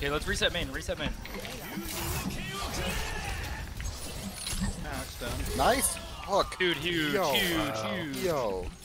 Okay, let's reset main. Reset main. Nah, it's done. Nice. Hook. Dude, huge, Yo, huge, huge. Yo.